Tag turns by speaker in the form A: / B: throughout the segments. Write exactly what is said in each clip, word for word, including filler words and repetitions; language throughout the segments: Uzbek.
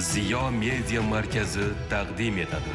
A: Ziyo Media Markazi taqdim etadi.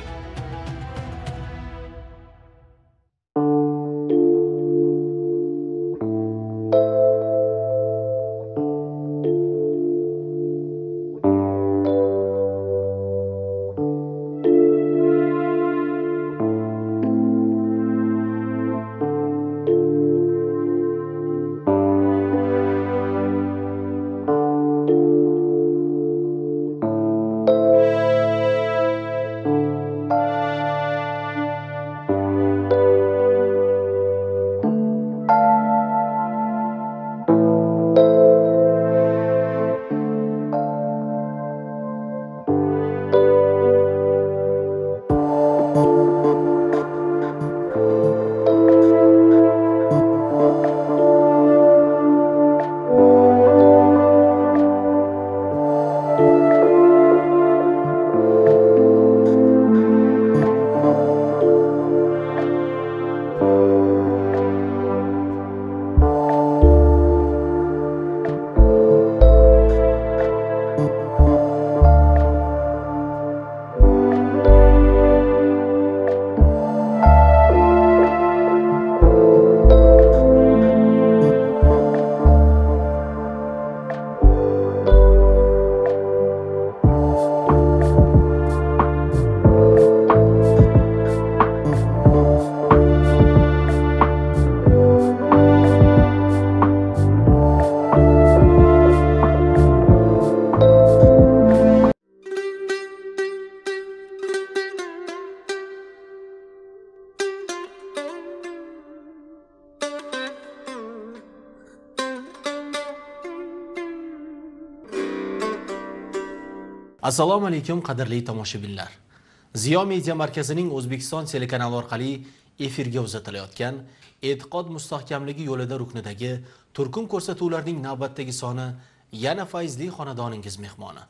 B: Assalomu alaykum qadrli tomoshabinlar. Ziyo Media Markazining O'zbekiston telekanali orqali efirga uzatilayotgan E'tiqod mustahkamligi yo'lida ruknidagi turkum ko'rsatuvlarning navbatdagi soni yana fayzli xonadoningiz mehmoni.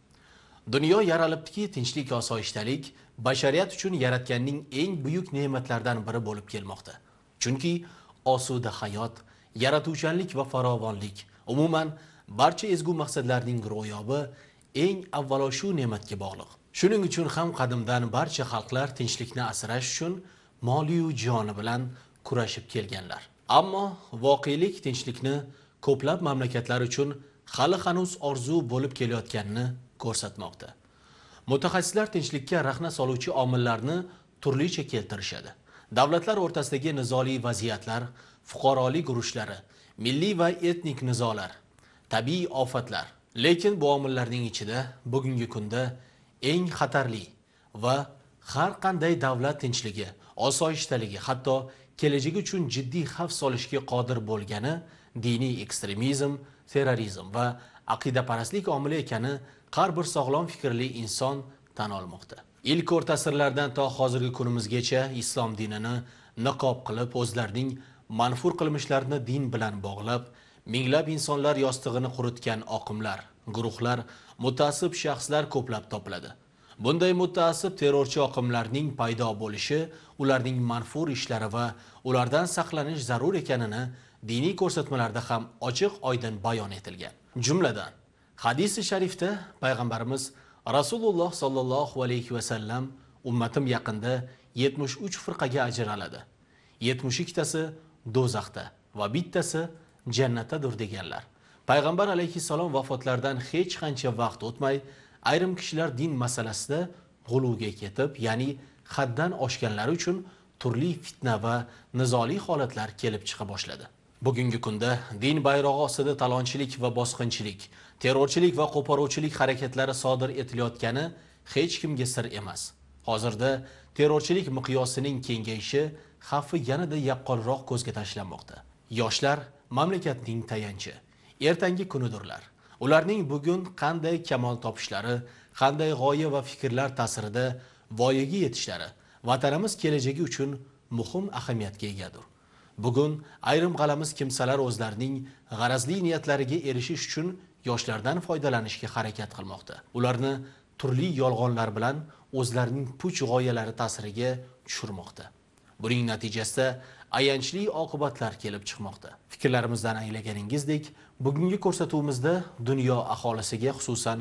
B: Dunyo yaralibdiki, tinchlik va osoyishtalik bashariyat uchun yaratganning eng buyuk ne'matlaridan biri bo'lib kelmoqda. Chunki osuda hayot, yaratuvchanlik va farovonlik, umuman barcha ezgu maqsadlarning ro'yobi eng avvalo shu ne'matga bog'liq. Shuning uchun ham qadimdan barcha xalqlar tinchlikni asrash uchun moli-yu joni bilan kurashib kelganlar. Ammo voqelik tinchlikni ko'plab mamlakatlar uchun hali hanuz orzu bo'lib kelayotganini ko'rsatmoqda. Mutaxassislar tinchlikka rahna soluvchi omillarni turlicha keltirishadi. Davlatlar o'rtasidagi nizoli vaziyatlar, fuqarolik urushlari, milliy va etnik nizolar, tabiiy ofatlar. Lekin bu omillarning ichida bugungi kunda eng xatarli va har qanday davlat tinchligi, osoyishtaligi, hatto kelajagi uchun jiddiy xavf solishga qodir bo'lgani diniy ekstremizm, terrorizm va aqidaparastlik omili ekani har bir sog'lom fikrli inson tan olmoqda. Ilk o'rta asrlardan to hozirgi kunimizgacha islom dinini niqob qilib, o'zlarining manfur qilmishlarini din bilan bog'lab, minglab insonlar yostig'ini quritgan oqimlar, guruhlar, mutaassib shaxslar ko'plab topiladi. Bunday mutaassib terrorchi oqimlarning paydo bo'lishi, ularning manfur ishlari va ulardan saqlanish zarur ekanini diniy ko'rsatmalarda ham ochiq-oydin bayon etilgan. Jumladan, hadisi sharifda payg'ambarimiz Rasululloh sallallohu alayhi va sallam ummatim yaqinda yetmish uch firqaga ajraladi. yetmish ikkitasi do'zaxda va bittasi jannatdadir deganlar. Payg'ambar alayhissalom vafotlaridan hech qancha vaqt o'tmay, ayrim kishilar din masalasida g'uluga ketib, ya'ni haddan oshganlari uchun turli fitna va nizoli holatlar kelib chiqa boshladi. Bugungi kunda din bayrog'i ostida talonchilik va bosqinchilik, terrorchilik va qo'poruvchilik harakatlari sodir etilayotgani hech kimga sir emas. Hozirda terrorchilik miqyosining kengayishi xavfi yanada yaqqolroq ko'zga tashlanmoqda. Yoshlar mamlakatning tayanchi, ertangi kunidirlar. Ularning bugun qanday kamol topishlari, qanday g'oya va fikrlar ta'sirida voyaga yetishlari vatanimiz kelajagi uchun muhim ahamiyatga egadir. Bugun ayrim g'alamiz kimsalar o'zlarining g'arazli niyatlariga erishish uchun yoshlardan foydalanishga harakat qilmoqda. Ularni turli yolg'onlar bilan o'zlarining puch g'oyalari ta'siriga tushirmoqda. Buning natijasida ayanchli oqibatlar kelib chiqmoqda. Fikrlarimizdan anglaganingizdek, bugungi ko'rsatuvimizda dunyo aholisiga, xususan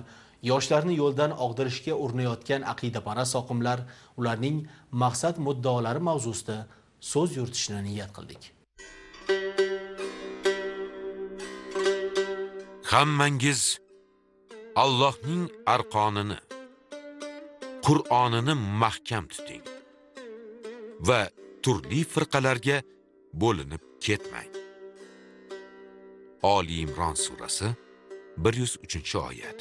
B: yoshlarni yo'ldan og'dirishga urinayotgan aqidaparast oqimlar, ularning maqsad muddaolari mavzusida so'z yuritishni niyat qildik.
C: Hammangiz Allohning arqonini, Qur'onini mahkam tuting va turli firqalarga bo'linib ketmang. Ali Imron surasi bir yuz uchinchi oyat.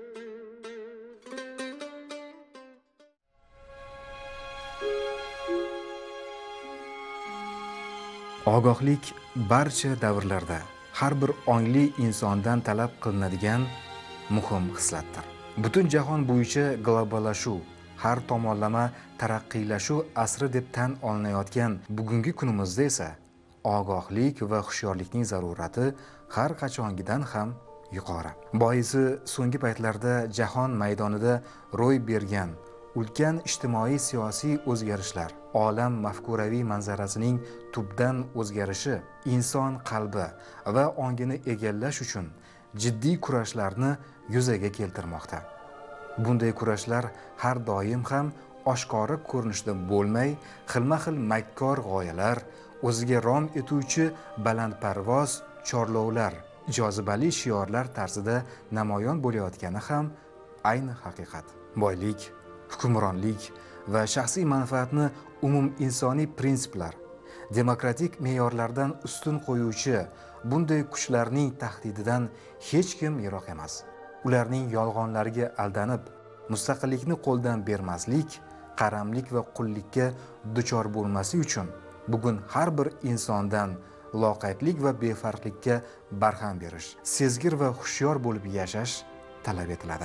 D: Ogohlik barcha davrlarda har bir ongli insondan talab qilinadigan muhim xislatdir. Butun jahon bo'yicha globallashuv, har tomonlama taraqqiylashuv asri deb tan olinayotgan bugungi kunimizda esa ogohlik va hushyorlikning zarurati har qachongidan ham yuqori. Boisi so'nggi paytlarda jahon maydonida ro'y bergan ulkan ijtimoiy siyosiy o'zgarishlar, olam mafkuraviy manzarasining tubdan o'zgarishi inson qalbi va ongini egallash uchun jiddiy kurashlarni yuzaga keltirmoqda. Bunday kurashlar har doim ham oshkora ko'rinishda bo'lmay, xilma-xil makkor g'oyalar, o'ziga rom etuvchi balandparvoz chorlovlar, jozibali shiorlar tarzida namoyon bo'layotgani ham ayni haqiqat. Boylik, hukmronlik va shaxsiy manfaatni umum insoniy prinsiplar, demokratik me'yorlardan ustun qo'yuvchi bunday kuchlarning tahdididan hech kim yiroq emas. Ularning yolg'onlariga aldanib, mustaqillikni qo'ldan bermaslik, qaramlik va qullikka duchor bo'lmaslik uchun bugun har bir insondan loqaydlik va befarqlikka barham berish, sezgir va hushyor bo'lib yashash talab etiladi.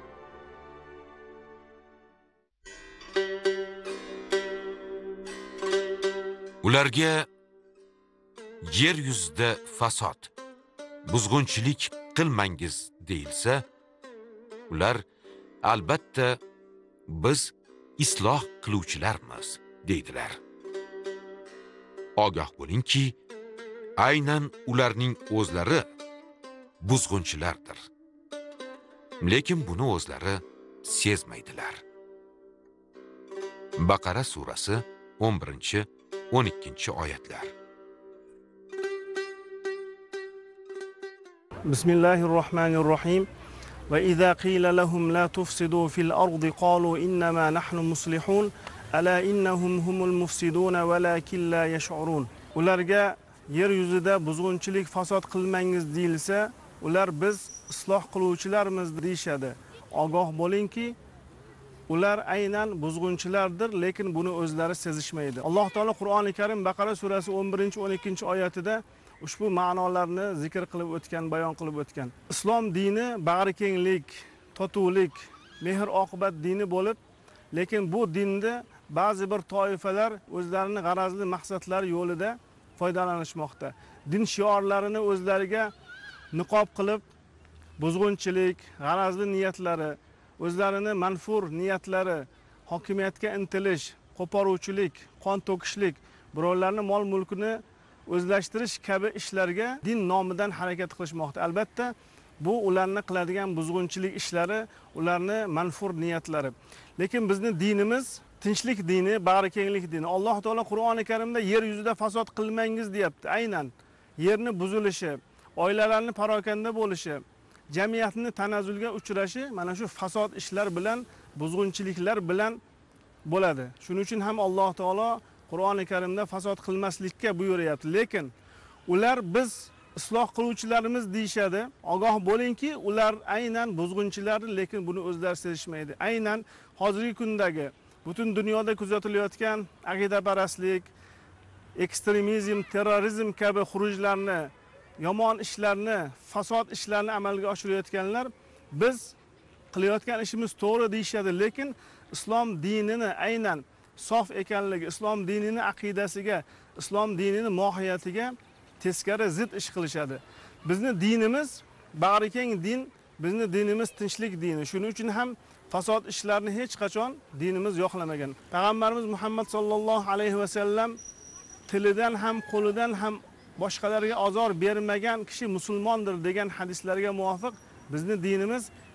C: Ularga yer yuzida fasod, buzg'unchilik qilmangiz deyilsa, ular albatta biz isloh qiluvchilarmiz deydilar. Ogoh bo'lingki, aynan ularning o'zlari buzg'unchilardir. Lekin buni o'zlari sezmaydilar. Baqara surasi o'n birinchi o'n ikkinchi oyatlar.
E: Bismillahirrohmanirrohim. Va idza qila lahum la tufsidu fil ardi qalu innama nahnu muslihun ala innahum humul mufsidun walakin la yash'urun. Ularga yer yuzida buzg'unchilik fasod qilmangiz deyilsa, ular biz isloh qiluvchilarmiz deyshadi. Ogoh bo'lingki, ular aynan buzg'unchilardir, lekin buni o'zlari sezishmaydi. Alloh taolo Qur'oni Karim Baqara surasi o'n birinchi o'n ikkinchi oyatida ushbu ma'nolarni zikr qilib o'tgan, bayon qilib o'tgan. Islom dini bag'rikenglik, totuvlik, mehr oqibat dini bo'lib, lekin bu dinda ba'zi bir toifalar o'zlarining g'arazli maqsadlari yo'lida foydalanishmoqda. Din shiorlarini o'zlariga niqob qilib, buzg'unchilik, g'arazli niyatlari, o'zlarini manfur niyatlari, hokimiyatga intilish, qo'poruvchilik, qon to'kishlik, birovlarning mol mulkini o'zlashtirish kabi ishlarga din nomidan harakat qilishmoqda. Albatta, bu ularni qiladigan buzg'unchilik ishlari, ularni manfur niyatlari. Lekin bizning dinimiz tinchlik dini, bag'rikenglik dini. Alloh taolo Qur'oni Karimda yer yuzida fasod qilmangiz deyapti. Aynan yerni buzilishi, oilalarning parokanda bo'lishi, jamiyatning tanazzulga uchrashi mana shu fasod ishlar bilan, buzg'unchiliklar bilan bo'ladi. Shuning uchun ham Alloh taolo Qur'oni Karimda fasod qilmaslikka buyuryapti. Lekin ular biz isloh qiluvchilarimiz deyshadi. Ogoh bo'lingki, ular aynan buzg'unchilar, lekin buni o'zlari sezishmaydi. Aynan hozirgi kundagi butun dunyoda kuzatilayotgan aqidaparastlik, ekstremizm, terrorizm kabi xurujlarni, yomon ishlarni, fasod ishlarni amalga oshirayotganlar biz qilayotgan ishimiz to'g'ri deyshadi, lekin islom dinini aynan sof ekanligi, islom dinini aqidasiga, islom dinini mohiyatiga teskari zid ish qilishadi. Bizning dinimiz bag'rikeng din, bizning dinimiz tinchlik dini. Shuning uchun ham fasod ishlarni hech qachon dinimiz yoqlamagan. Payg'ambarimiz Muhammad sallallohu alayhi va sallam tilidan ham, qo'lidan ham boshqalarga azor bermagan kishi musulmondir degan hadislarga muvofiq bizning dinimiz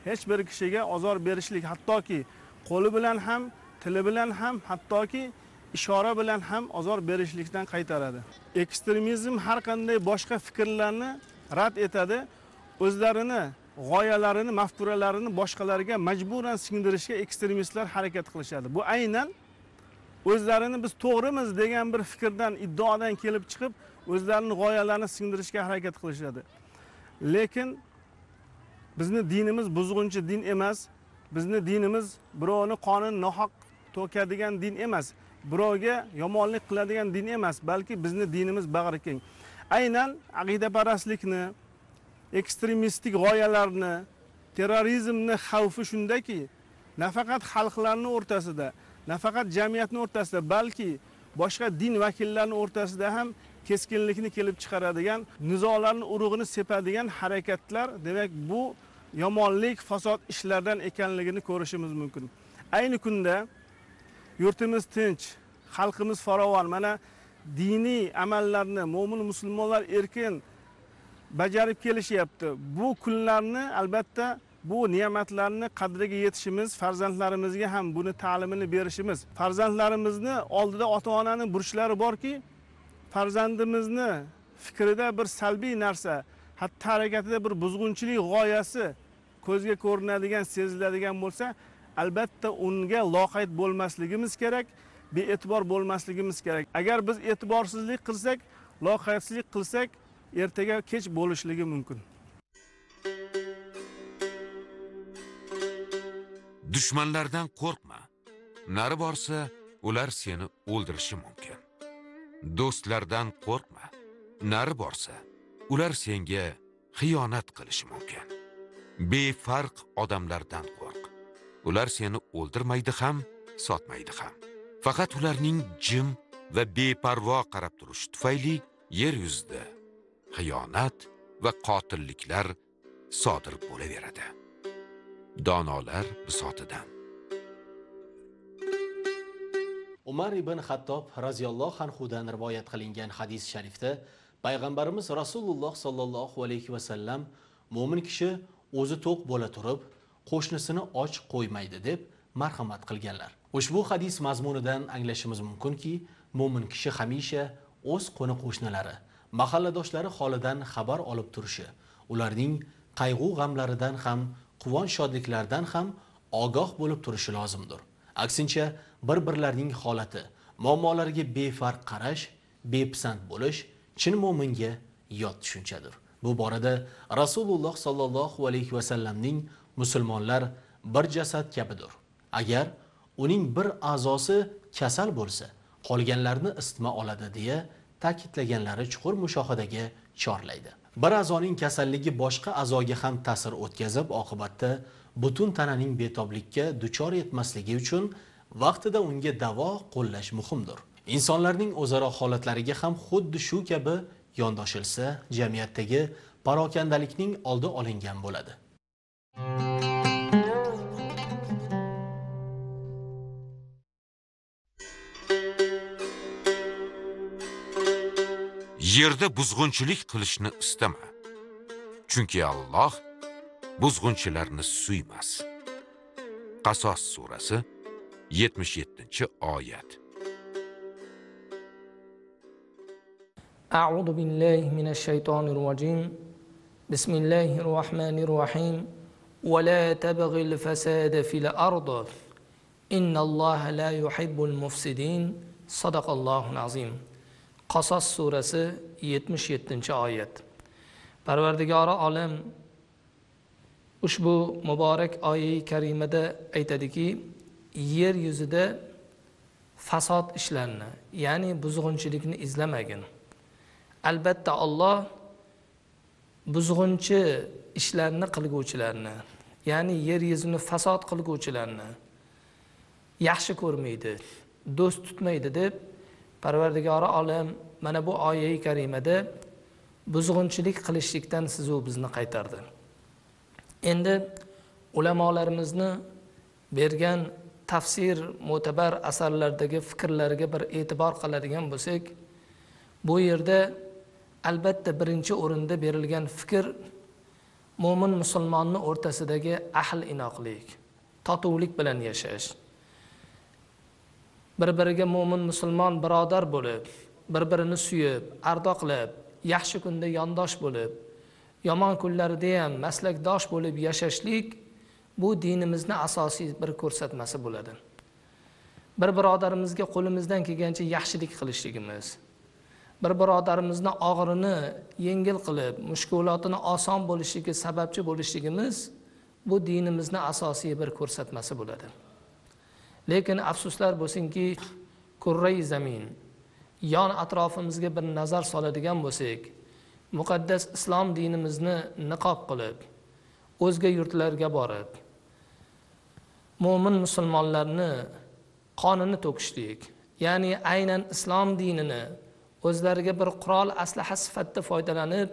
E: hech bir kishiga ozor berishlik, hattoki qo'li bilan ham, tili bilan ham, hattoki ishora bilan ham ozor berishlikdan qaytaradi. Ekstremizm har qanday boshqa fikrlarni rad etadi, o'zlarini g'oyalarini, mafkuralarini boshqalarga majburan singdirishga ekstremistlar harakat qilishadi. Bu aynan o'zlarini biz to'g'rimiz degan bir fikrdan, iddaodan kelib chiqib, o'zlarining g'oyalarini singdirishga harakat qilishadi. Lekin bizni dinimiz buzg'unchi din emas. Bizni dinimiz birovni qonini nohaq to'kadigan din emas. Birovga yomonlik qiladigan din emas, balki bizni dinimiz bag'rikeng. Aynan aqidaparastlikni, ekstremistik g'oyalarni, terrorizmni xavfi shundaki, nafaqat xalqlarning o'rtasida, nafaqat jamiyatning o'rtasida, balki boshqa din vakillarining o'rtasida ham keskinlikni kelib chiqaradigan, nizolarning urug'ini sepadigan harakatlar, demak bu yomonlik, fasod ishlardan ekanligini ko'rishimiz mumkin. Ayni kunda yurtimiz tinch, xalqimiz farovon, mana diniy amallarni mo'min musulmonlar erkin bajarib kelishyapti. Bu kunlarni albatta bu ne'matlarni qadriga yetishimiz, farzandlarimizga ham buni ta'limini berishimiz, farzandlarimizni oldida ota-onaning burchlari borki, farzandimizni fikrida bir salbiy narsa, hatto harakatida bir buzg'unchilik g'oyasi ko'zga ko'rinadigan, seziladigan bo'lsa, albatta unga loqayd bo'lmasligimiz kerak, bee'tibor bo'lmasligimiz kerak. Agar biz e'tiborsizlik qilsak, loqaydsizlik qilsak, ertaga kech bo'lishligi mumkin.
C: Dushmanlardan qo'rqma. Nari borsa, ular seni o'ldirishi mumkin. Do'stlardan qo'rqma. Nari borsa, ular senga xiyonat qilishi mumkin. Befarq odamlardan qo'rq. Ular seni o'ldirmaydi ham, sotmaydi ham. Faqat ularning jim va beparvo qarab turishi tufayli yer yuzida xiyonat va qotilliklar sodir bo'laveradi. Donolar bisotidan.
B: Umar ibn Xattob raziyallohu anhudan rivoyat qilingan hadis sharifda payg'ambarimiz Rasululloh sallallohu alayhi va sallam mo'min kishi o'zi to'q bo'la turib, qo'shnisini och qo'ymaydi deb marhamat qilganlar. Ushbu hadis mazmunidan anglashimiz mumkinki, mo'min kishi hamisha o'z qo'ni qo'shnilari, mahalladoshlari holidan xabar olib turishi, ularning qayg'u g'amlaridan ham, quvonch shodliklaridan ham ogoh bo'lib turishi lozimdir. Aksincha, bir-birlarining holati, muammolariga befarq qarash, bepisand bo'lish chin mo'minga yot tushunchadir. Bu borada Rasululloh sallallohu alayhi va sallamning musulmonlar bir jasad kabidir. Agar uning bir a'zosi kasal bo'lsa, qolganlarni isitma oladi deya ta'kidlaganlari chuqur mushohadaga chorlaydi. Bir a'zoning kasalligi boshqa a'zoga ham ta'sir o'tkazib, oqibatda butun tananing betoblikka duchor etmasligi uchun vaqtida unga davo qo'llash muhimdir. Insonlarning o'zaro holatlariga ham xuddi shu kabi yondoshilsa, jamiyatdagi parokandalikning oldi olingan bo'ladi.
C: Yerda buzg'unchilik qilishni istama. Chunki Alloh buzg'unchilarni suymas. Qasos surasi yetmish yettinchi oyat.
F: A'udhu billahi minash shaytonir rojim. Bismillahir rohmanir rohim. Va la tabghil fasada fil ardi. Innalloha la yuhibbul mufsidin. Sadaqallohul azim. Qasos surasi yetmish yettinchi oyat. Parvardigori olam ushbu muborak oyat karimada aytadiki, yer yuzida fasod ishlarini, ya'ni buzg'unchilikni izlamagin. Albatta Alloh buzg'unchi ishlarni qilguvchilarni, ya'ni yer yuzini fasod qilguvchilarni yaxshi ko'rmaydi, do'st tutmaydi deb Parvardigori olam mana bu oyat karimada buzg'unchilik qilishlikdan siz u bizni qaytardi. Endi ulamolarimizni bergan tafsir mo'tabar asarlardagi fikrlarga bir e'tibor qiladigan bo'lsak, bu yerda albatta birinchi o'rinda berilgan fikr mo'min musulmonni o'rtasidagi ahl inoqlik, totuvlik bilan yashash, bir-biriga mo'min musulmon birodar bo'lib, bir-birini suyib, ardoqlab, yaxshi kunda yondosh bo'lib, yomon kunlarda ham maslakdosh bo'lib yashashlik bu dinimizning asosiy bir ko'rsatmasi bo'ladi. Bir birodarimizga qo'limizdan kelgancha yaxshilik qilishligimiz, bir birodarimizni og'irini yengil qilib, mushkulotini oson bo'lishiga sababchi bo'lishligimiz bu dinimizning asosiy bir ko'rsatmasi bo'ladi. Lekin afsuslar bo'lsinki, kurrai zamin, yon atrofimizga bir nazar soladigan bo'lsak, muqaddas islom dinimizni niqob qilib, o'zga yurtlarga borib, mo'min musulmonlarni qonini to'kishlik, ya'ni aynan islom dinini o'zlariga bir qurol aslaha sifatida foydalanib,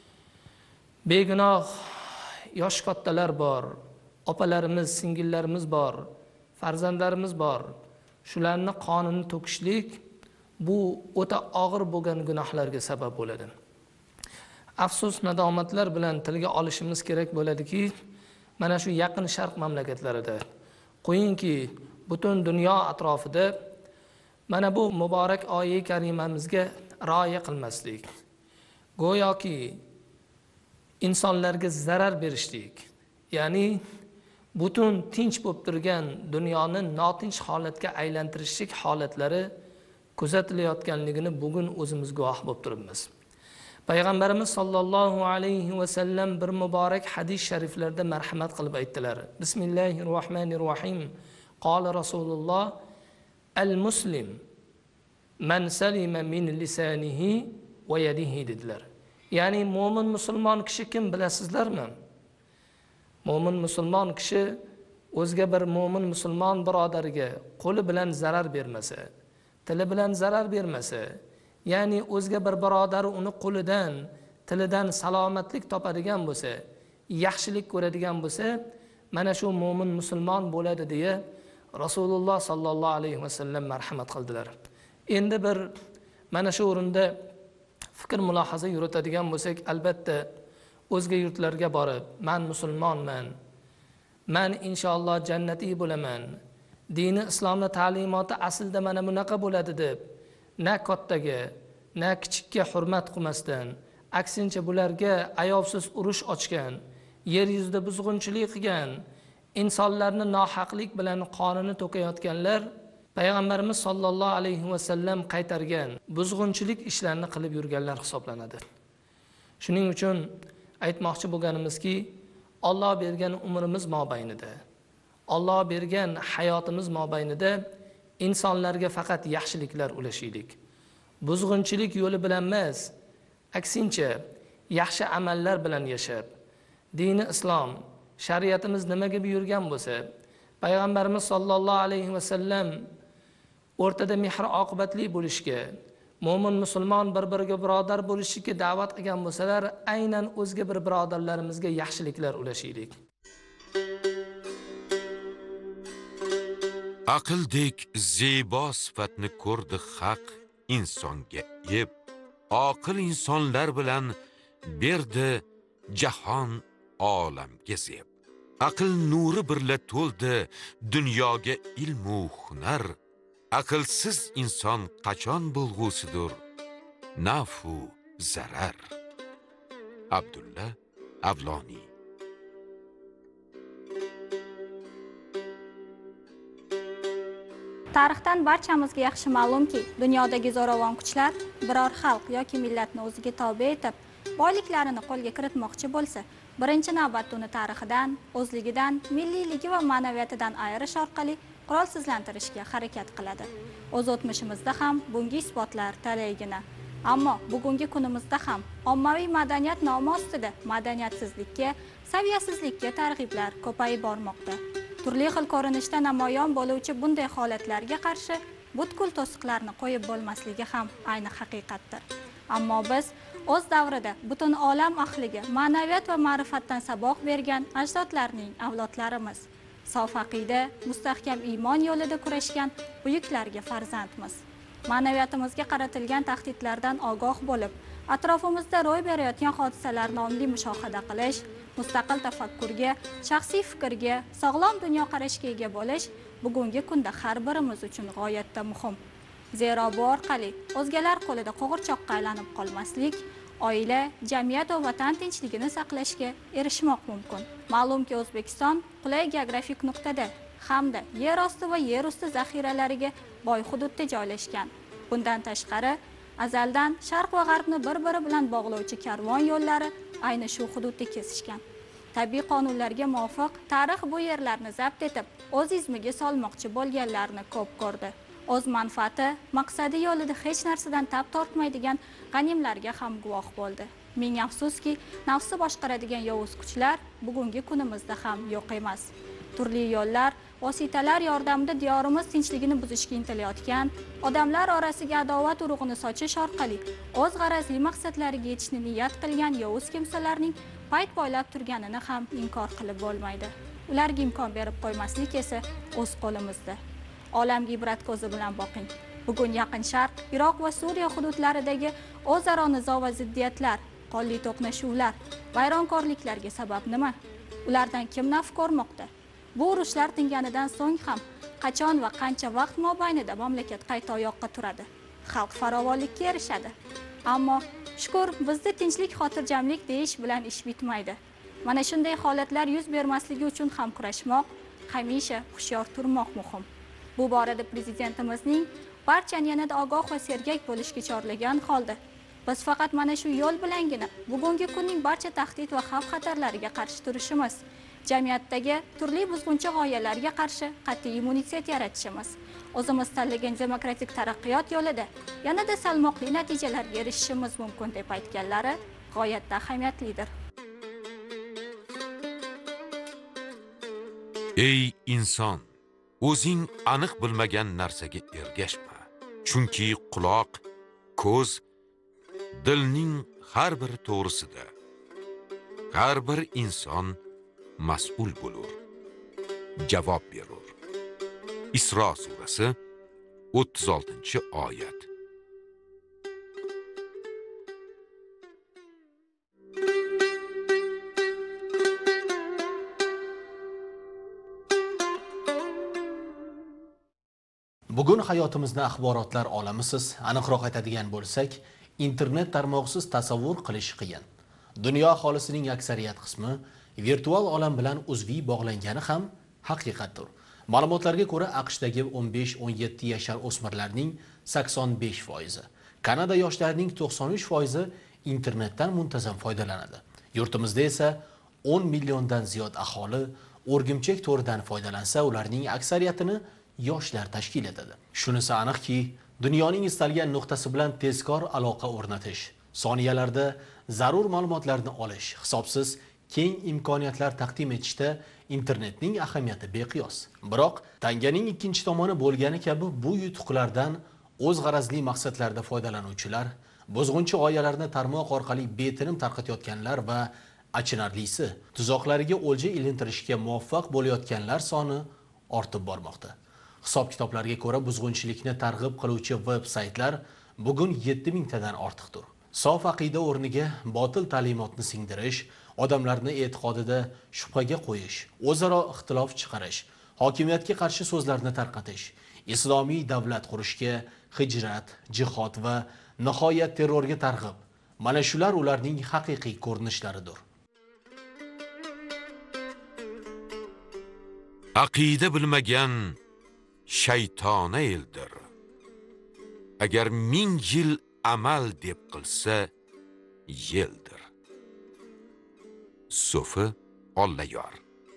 F: begunoh yosh kattalar bor, opalarimiz, singillarimiz bor, farzandlarimiz bor. Shularni qonini to'kishlik bu o'ta og'ir bo'lgan gunohlarga sabab bo'ladi. Afsus, nadomatlar bilan tilga olishimiz kerak bo'ladiki, mana shu yaqin sharq mamlakatlarida, qo'yingki, butun dunyo atrofida mana bu muborak oyi karimamizga rioya qilmaslik, go'yoki insonlarga zarar berishlik, ya'ni butun tinch bo'lib turgan dunyoni notinch holatga aylantirishlik holatlari kuzatilayotganligini bugun o'zimiz guvoh bo'lib turibmiz. Payg'ambarimiz sollallohu alayhi va sallam bir muborak hadis shariflarda marhamat qilib aytdilar. Bismillahirrohmanirrohim. Qala Rasululloh: "Al-muslim man salima min lisanihi va yadihi" dedilar. Ya'ni mo'min musulmon kishi kim bilasizlarmi? Mo'min musulmon kishi o'zga bir mo'min musulmon birodariga qo'li bilan zarar bermasa, tili bilan zarar bermasa, ya'ni o'zga bir birodari uni qo'lidan, tilidan salomatlik topadigan bo'lsa, yaxshilik ko'radigan bo'lsa, mana shu mo'min musulmon bo'ladi deya Rasululloh sallallohu alayhi va sallam marhamat qildilar. Endi bir mana shu o'rinda fikr mulohaza yuritadigan bo'lsak, albatta o'zga yurtlarga borib, men musulmonman, men inshaalloh jannatiy bo'laman, dini islomning ta'limoti aslida mana bunaqa bo'ladi deb na kattaga, na kichikka hurmat qilmasdan, aksincha bularga ayovsiz urush ochgan, yer yuzida buzg'unchilik qilgan, insonlarni nohaqlik bilan qonini to'kayotganlar Payg'ambarimiz sollallohu alayhi va sallam qaytargan buzg'unchilik ishlarni qilib yurganlar hisoblanadi. Shuning uchun aytmoqchi bo'lganimizki, Alloh bergan umrimiz mobaynida, Alloh bergan hayotimiz mobaynida insonlarga faqat yaxshiliklar ulashaylik. Buzg'unchilik yo'li bilan emas, aksincha yaxshi amallar bilan yashab, dini islom, shariatimiz nimaga buyurgan bo'lsa, Payg'ambarimiz sollallohu alayhi va sallam o'rtada mehr oqibatli bo'lishga, mo'min musulmon bir-biriga birodar bo'lishga da'vat qilgan bo'lsalar, aynan o'zga bir birodarlarimizga yaxshiliklar ulashaylik.
C: Aqldek zebo sifatni ko'rdi haq insonga eb, oqil insonlar bilan berdi jahon olamga zeb. Aql nuri birla to'ldi dunyoga ilm va hunar. Aqlsiz inson qachon bo'lg'usidir nafu zarar. Abdulla Avloniy.
G: Tarixdan barchamizga yaxshi ma'lumki, dunyodagi zo'ravon kuchlar biror xalq yoki millatni o'ziga tobe etib, boyliklarini qo'lga kiritmoqchi bo'lsa, birinchi navbatda uni tarixidan, o'zligidan, milliyligi va ma'naviyatidan ayirish orqali qurolsizlantirishga harakat qiladi. O'z o'tmishimizda ham bunga isbotlar talaygina. Ammo bugungi kunimizda ham ommaviy madaniyat nomi ostida madaniyatsizlikka, saviyasizlikka targ'iblar ko'payib bormoqda. Turli xil ko'rinishda namoyon bo'luvchi bunday holatlarga qarshi butkul to'siqlarni qo'yib bo'lmasligi ham ayni haqiqatdir. Ammo biz o'z davrida butun olam ahliga ma'naviyat va ma'rifatdan saboq bergan ajdodlarning avlodlarimiz. Sof aqida, mustahkam iymon yo'lida kurashgan buyuklarga farzandmiz. Ma'naviyatimizga qaratilgan tahdidlardan ogoh bo'lib, atrofimizda ro'y berayotgan hodisalarni ongli mushohada qilish, mustaqil tafakkurga, shaxsiy fikrga, sog'lom dunyoqarashga ega bo'lish bugungi kunda har birimiz uchun g'oyatda muhim. Zero bu orqali o'zgalar qo'lida qo'g'irchoqqa aylanib qolmaslik, oila, jamiyat va vatan tinchligini saqlashga erishmoq mumkin. Ma'lumki, O'zbekiston qulay geografik nuqtada hamda yer osti va yer usti zaxiralariga boy hududda joylashgan. Bundan tashqari, azaldan sharq va g'arbni bir-biri bilan bog'lovchi karvon yo'llari ayni shu hududda kesishgan. Tabiiy qonunlarga muvofiq tarix bu yerlarni zabt etib, o'z izmiga solmoqchi bo'lganlarni ko'p ko'rdi. O'z manfaati, maqsadi yo'lida hech narsadan tap tortmaydigan g'animlarga ham guvoh bo'ldi. Ming afsuski, nafsi boshqaradigan yovuz kuchlar bugungi kunimizda ham yo'q emas. Turli yo'llar, vositalar yordamida diyorimiz tinchligini buzishga intilayotgan, odamlar orasiga adovat urug'ini sochish orqali o'z g'arazli maqsadlariga yetishni niyat qilgan yovuz kimsalarning payt poylab turganini ham inkor qilib bo'lmaydi. Ularga imkon berib qo'ymaslik esa o'z qo'limizda. Olamga ibrat ko'zi bilan boqing. Bugun Yaqin Sharq, Iroq va Suriya hududlaridagi o'zaro nizo va ziddiyatlar, qonli to'qnashuvlar, vayronkorliklarga sabab nima? Ulardan kim naf ko'rmoqda? Bu urushlar tinganidan so'ng ham qachon va qancha vaqt mobaynida mamlakat qayta oyoqqa turadi? Xalq farovonlikka erishadi. Ammo shukr, bizda tinchlik, xotirjamlik deyish bilan ish bitmaydi. Mana shunday holatlar yuz bermasligi uchun ham kurashmoq, hamisha hushyor turmoq muhim. Bu borada prezidentimizning barchani yanada ogoh va sergak bo'lishga chorlagan holda, biz faqat mana shu yo'l bilangina bugungi kunning barcha tahdid va xavf-xatarlariga qarshi turishimiz, jamiyatdagi turli buzg'unchi g'oyalarga qarshi qat'iy immunitet yaratishimiz, o'zimiz tanlagan demokratik taraqqiyot yo'lida yanada salmoqli natijalarga erishishimiz mumkin deb aytganlari g'oyatda ahamiyatlidir.
C: Ey inson, o'zing aniq bilmagan narsaga ergashma. Chunki quloq, ko'z, dilning har bir to'g'risida. Har bir inson mas'ul bo'lur, javob berur. Isro surasi o'ttiz oltinchi oyat.
B: Bugun hayotimizni axborotlar olamisiz, aniqroq aytadigan bo'lsak, internet tarmog'isiz tasavvur qilish qiyin. Dunyo aholisining aksariyat qismi virtual olam bilan uzviy bog'langani ham haqiqatdir. Ma'lumotlarga ko'ra, AQShdagi o'n besh o'n yetti yashar o'smirlarning sakson besh foizi, Kanada yoshlarining to'qson uch foizi internetdan muntazam foydalanadi. Yurtimizda esa o'n milliondan ziyod aholi o'rgimchak to'ridan foydalansa, ularning aksariyatini yoshlar tashkil etadi. Shunisi aniqki, dunyoning istalgan nuqtasi bilan tezkor aloqa o'rnatish, soniyalarda zarur ma'lumotlarni olish, hisobsiz keng imkoniyatlar taqdim etishda internetning ahamiyati beqiyos. Biroq tanganing ikkinchi tomoni bo'lgani kabi bu yutuqlardan o'z g'arazli maqsadlarda foydalanuvchilar, buzg'unchi g'oyalarni tarmoq orqali betinim tarqatayotganlar va achinarlisi, tuzoqlariga o'lja ilintirishga muvaffaq bo'layotganlar soni ortib bormoqda. Hisob-kitoblarga ko'ra, buzg'unchilikni targ'ib qiluvchi veb-saytlar bugun yetti mingtadan ortiqdir. Sof aqida o'rniga botil ta'limotni singdirish, odamlarni e'tiqodida shubhaga qo'yish, o'zaro ixtilof chiqarish, hokimiyatga qarshi so'zlarni tarqatish, islomiy davlat qurishga, hijrat, jihod va nihoyat terrorga targ'ib. Mana shular ularning haqiqiy ko'rinishlaridir.
C: Aqida bilmagan shaytona eldir. Agar ming yil amal deb qilsa, yeldir. Sofi Ollayor.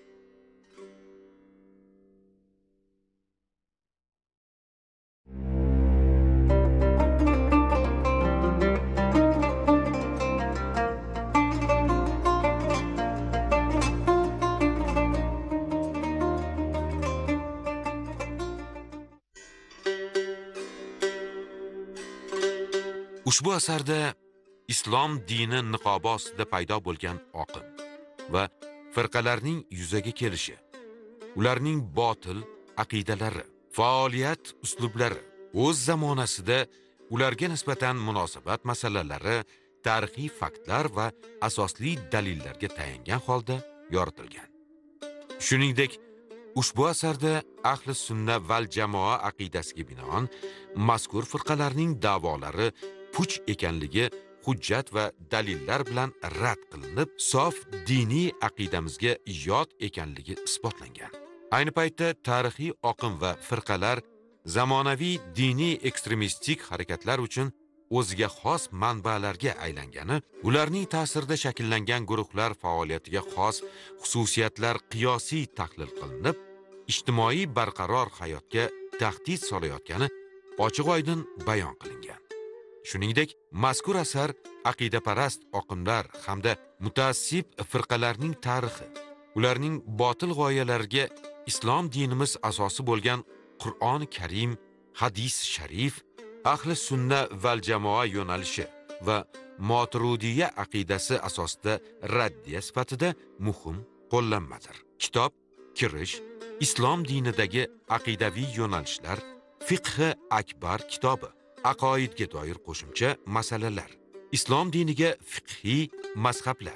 C: Ushbu asarda islom dini niqobi ostida paydo bo'lgan oqim va firqalarning yuzaga kelishi, ularning botil aqidalari, faoliyat uslublari, o'z zamonasida ularga nisbatan munosabat masalalari tarixiy faktlar va asosli dalillarga tayangan holda yoritilgan. Shuningdek, ushbu asarda ahli sunna val jamoa aqidasiga binoan mazkur firqalarning da'volari puch ekanligi hujjat va dalillar bilan rad qilinib, sof diniy aqidamizga yot ekanligi isbotlangan. Ayni paytda tarixiy oqim va firqalar zamonaviy diniy ekstremistik harakatlar uchun o'ziga xos manbalarga aylangani, ularning ta'sirida shakllangan guruhlar faoliyatiga xos xususiyatlar qiyosiy tahlil qilinib, ijtimoiy barqaror hayotga tahdid solayotgani ochiq-oydin bayon qilingan. Shuningdek, mazkur asar aqidaparast oqimlar hamda mutaassib firqalarning tarixi, ularning botil g'oyalariga islom dinimiz asosi bo'lgan Qur'oni Karim, hadis sharif, ahli sunna val jamoa yo'nalishi va Moturidiya aqidasi asosida raddiya sifatida muhim qo'llanmadir. Kitob kirish, islom dinidagi aqidaviy yo'nalishlar, fiqhi akbar kitobi, aqoidga doir qo'shimcha masalalar, islom diniga fiqhiy mazhablar,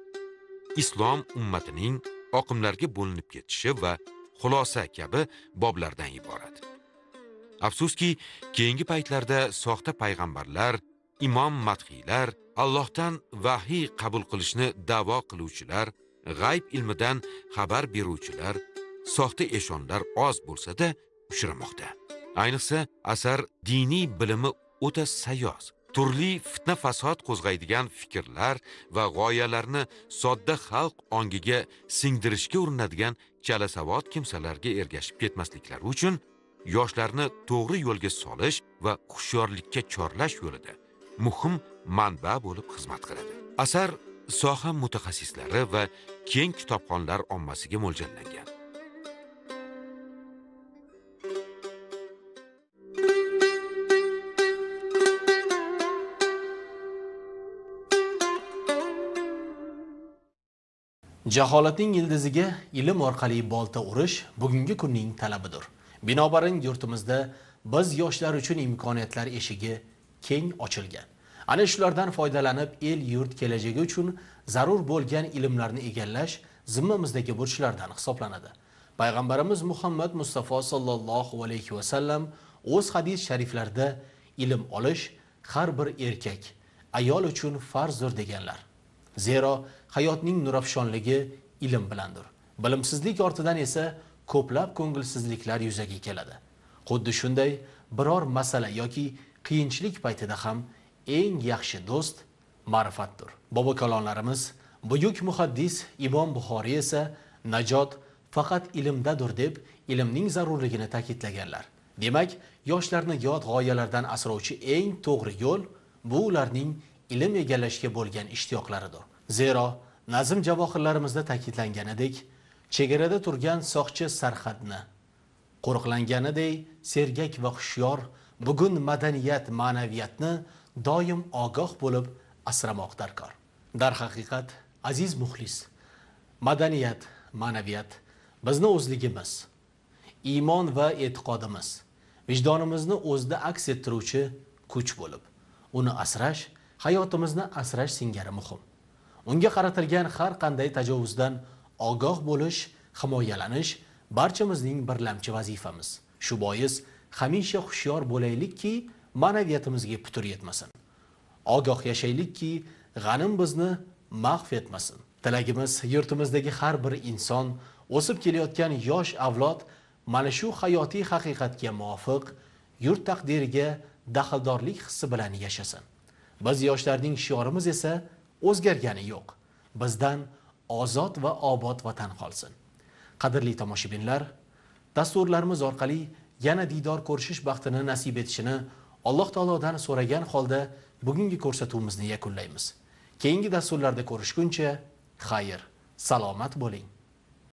C: islom ummatining oqimlarga bo'linib ketishi va xulosa kabi boblardan iborat. Afsuski, keyingi paytlarda soxta payg'ambarlar, imom madhiylar, Allohdan vahiy qabul qilishni da'vo qiluvchilar, g'ayb ilmidan xabar beruvchilar, soxta eshonlar oz bo'lsa-da uchramoqda. Ayniqsa, asar diniy bilimi o'ta sayoz, turli fitna fasod qo'zg'aydigan fikrlar va g'oyalarni sodda xalq ongiga singdirishga urinadigan chalasavod kimsalarga ergashib ketmasliklari uchun yoshlarni to'g'ri yo'lga solish va hushyorlikka chorlash yo'lida muhim manba bo'lib xizmat qiladi. Asar soha mutaxassislari va keng kitobxonlar ommasiga mo'ljallangan.
B: Jaholatning ildiziga ilm orqali bolta urish bugungi kunning talabidir. Binobarin yurtimizda biz yoshlar uchun imkoniyatlar eshigi keng ochilgan. Ana shulardan foydalanib el yurt kelajagi uchun zarur bo'lgan ilmlarni egallash zimmamizdagi burchlardan hisoblanadi. Payg'ambarimiz Muhammad Mustafa sallallohu alayhi va sallam o'z hadis shariflarida ilm olish har bir erkak, ayol uchun farzdir deganlar. Zero hayotning nurafshonligi ilm bilandir. Bilimsizlik ortidan esa ko'plab ko'ngilsizliklar yuzaga keladi. Xuddi shunday biror masala yoki qiyinchilik paytida ham eng yaxshi do'st ma'rifatdir. Bobo kalonlarimiz, buyuk muhaddis Imom Buxoriy esa najot faqat ilmdadir deb ilmning zarurligini ta'kidlaganlar. Demak, yoshlarni yot g'oyalardan asrovchi eng to'g'ri yo'l bu ularning ilm egallashga bo'lgan ishtiyoqlaridir. Zero nazm javohirlarimizda ta'kidlanganidek, chegarada turgan soqchi sarhadni qo'riqlanganidek sergak va hushyor bugun madaniyat, ma'naviyatni doim ogoh bo'lib asramoq darkor. Dar haqiqat, aziz muxlis, madaniyat, ma'naviyat bizni o'zligimiz, iymon va e'tiqodimiz, vijdonimizni o'zida aks ettiruvchi kuch bo'lib, uni asrash, hayotimizni asrash singari muhim. Unga qaratilgan har qanday tajovuzdan ogoh bo'lish, himoyalanish barchamizning birlamchi vazifamiz. Shu bois hamisha hushyor bo'laylikki, ma'naviyatimizga putur yetmasin. Ogoh yashaylikki, g'anim bizni mahv etmasin. Tilagimiz yurtimizdagi har bir inson, o'sib kelayotgan yosh avlod mana shu hayotiy haqiqatga muvofiq yurt taqdiriga daxldorlik hissi bilan yashasin. Biz yoshlarning shiorimiz esa o'zgargani yo'q. Bizdan ozod va obod vatan qolsin. Qadrli tomoshabinlar, dasturlarimiz orqali yana diydor ko'rishish baxtini nasib etishini Alloh taolodan so'ragan holda bugungi ko'rsatuvimizni yakunlaymiz. Keyingi dasturlarda ko'rishguncha xayr, salomat bo'ling.